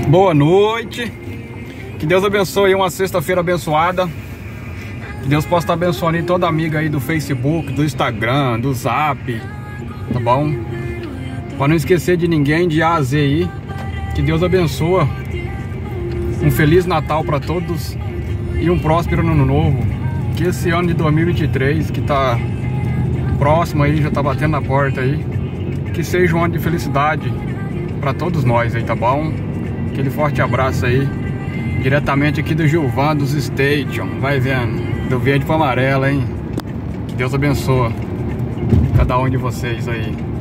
Boa noite. Que Deus abençoe uma sexta-feira abençoada. Que Deus possa estar abençoando toda amiga aí do Facebook, do Instagram, do Zap, tá bom? Para não esquecer de ninguém, de A a Z aí. Que Deus abençoe. Um Feliz Natal para todos e um próspero ano novo. Que esse ano de 2023, que tá próximo aí, já tá batendo na porta aí, que seja um ano de felicidade para todos nós aí, tá bom? Aquele forte abraço aí, diretamente aqui do Gilvan dos Station, vai vendo, do verde para amarelo, hein? Que Deus abençoe cada um de vocês aí.